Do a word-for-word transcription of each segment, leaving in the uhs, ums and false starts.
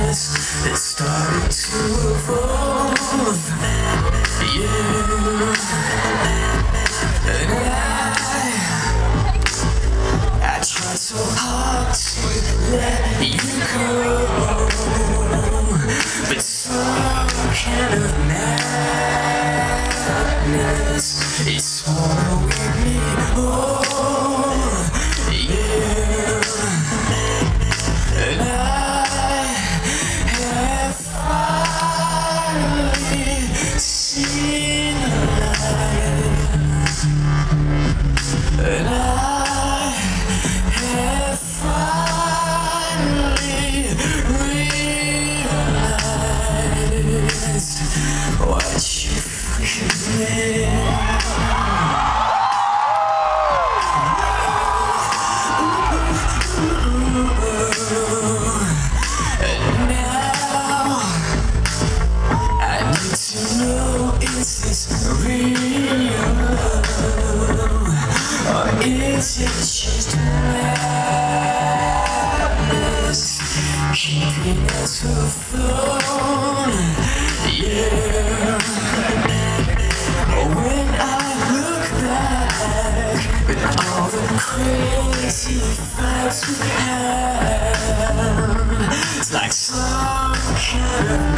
madness that started to evolve. Yeah, and I, I tried so hard to let you go, but some kind of madness is swallowing me whole. Yeah, and I have finally seen the light, and I have finally realized what you fucking meant. Is this real love, or is it just madness keeping us afloat? Yeah, when I look back at all the crazy fights we had, it's like some kind of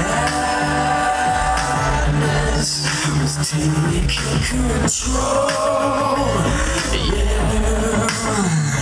madness was taking control. Yeah.